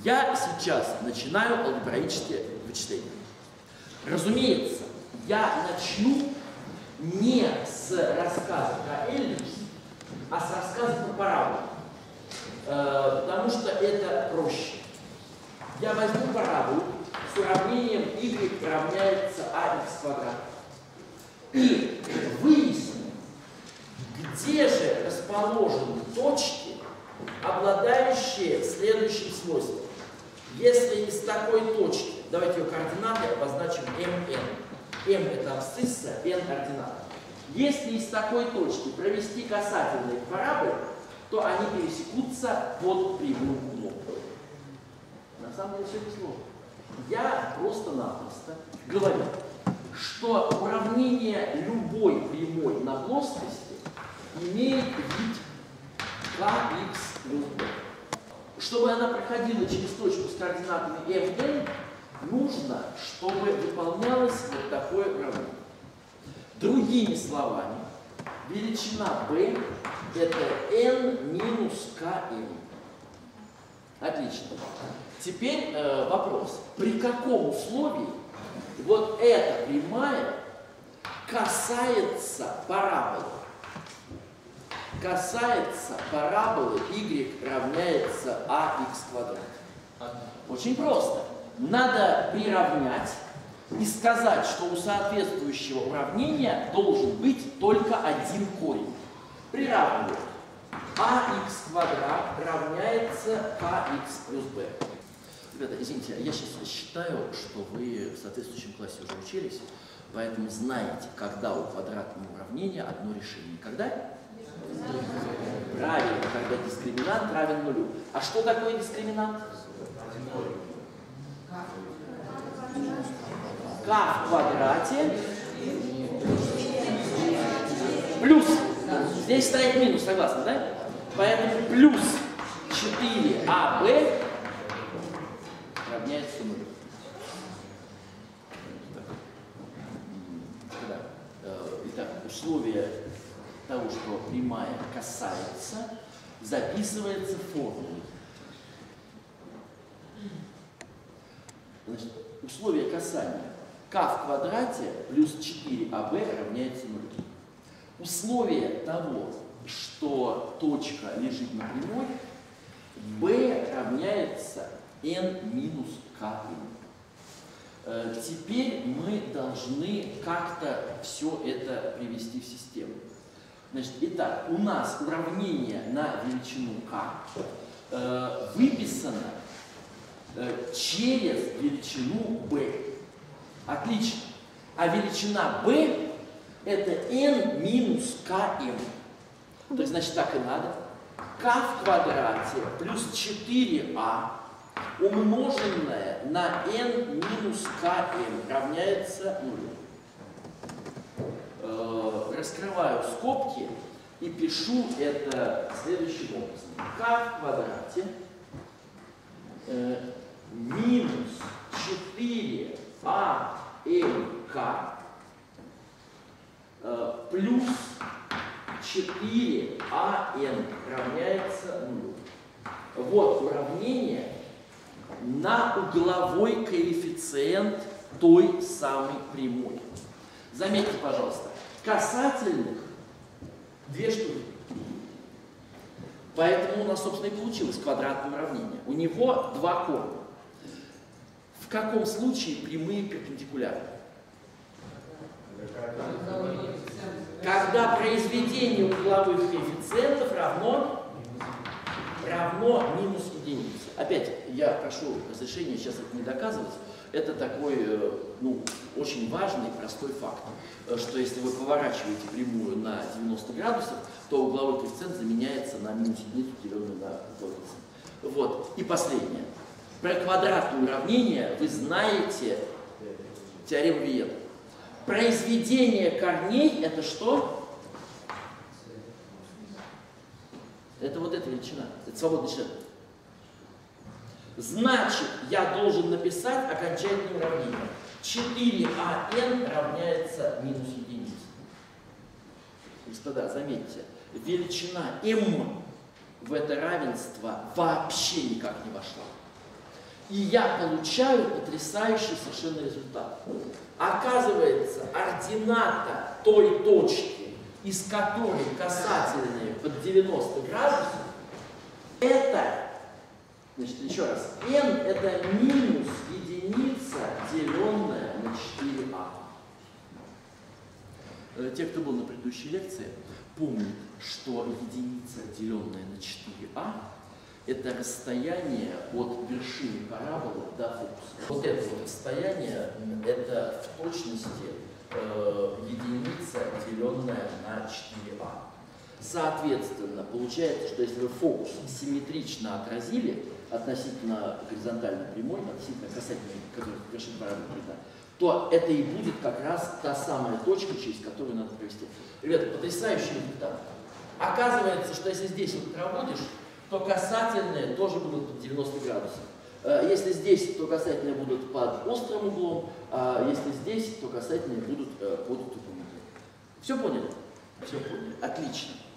Я сейчас начинаю алгебраические вычисления. Разумеется, я начну не с рассказа про эллипс, а с рассказа про параболу. Потому что это проще. Я возьму параболу с уравнением y равняется ax квадрат. И выясню, где же расположены точки, обладающие следующим свойством. Если из такой точки, давайте ее координаты обозначим mn. m это абсцисса, n ордината. Если из такой точки провести касательные параболы, то они пересекутся под прямым углом. На самом деле все это сложно. Я просто-напросто говорю, что уравнение любой прямой на плоскости имеет вид kx плюс b. Чтобы она проходила через точку с координатами mn, нужно, чтобы выполнялось вот такое уравнение. Другими словами, величина b это n минус km. Отлично. Теперь вопрос. При каком условии вот эта прямая касается параболы? Касается параболы y равняется ax квадрат. Очень просто. Надо приравнять и сказать, что у соответствующего уравнения должен быть только один корень. Приравниваю. ax квадрат равняется kx плюс b. Ребята, извините, я сейчас считаю, что вы в соответствующем классе уже учились, поэтому знаете, когда у квадратного уравнения одно решение. Когда? Правильно, когда дискриминант равен нулю. А что такое дискриминант? К в квадрате плюс. Здесь стоит минус, согласны, да? Поэтому плюс 4АБ равняется нулю. Итак, условие того, что прямая касается, записывается формулой. Значит, условие касания k в квадрате плюс 4АБ равняется нулю. Условие того, что точка лежит на прямой, b равняется n минус km. Теперь мы должны как-то все это привести в систему. Значит, итак, у нас уравнение на величину k выписано через величину b. Отлично. А величина b это n минус km. То есть, значит, так и надо. K в квадрате плюс 4a умноженное на n минус km равняется нулю. Раскрываю скобки и пишу это следующим образом. K в квадрате минус 4amk плюс 4an равняется нулю. Вот уравнение на угловой коэффициент той самой прямой. Заметьте, пожалуйста, касательных две штуки. Поэтому у нас, собственно, и получилось квадратное уравнение. У него два корня. В каком случае прямые перпендикулярны? Когда произведение угловых коэффициентов равно минус единице. Опять, я прошу разрешения сейчас это не доказывать. Это такой, очень важный, простой факт, что если вы поворачиваете прямую на 90 градусов, то угловой коэффициент заменяется на минус единицу, деленную на угловой коэффициент. Вот. И последнее. Про квадратное уравнение вы знаете теорему Виена. Произведение корней – это что? Это вот эта величина. Это свободный член. Значит, я должен написать окончательное уравнение. 4ан равняется минус единице. Господа, заметьте, величина m в это равенство вообще никак не вошла. И я получаю потрясающий совершенно результат. Оказывается, ордината той точки, из которой касательные под 90 градусов, это, значит, еще раз, n это минус единица, деленная на 4а. Те, кто был на предыдущей лекции, помнят, что единица, деленная на 4а, это расстояние от вершины параболы до фокуса. Вот это вот расстояние, это в точности единица, деленная на 4а. Соответственно, получается, что если вы фокус симметрично отразили относительно горизонтальной прямой, относительно касательной, которая вершина параболы прямая, то это и будет как раз та самая точка, через которую надо провести. Ребята, потрясающий результат. Оказывается, что если здесь вот проводишь, то касательные тоже будут под 90 градусов. Если здесь, то касательные будут под острым углом, а если здесь, то касательные будут под тупым углом. Все поняли? Все поняли. Отлично.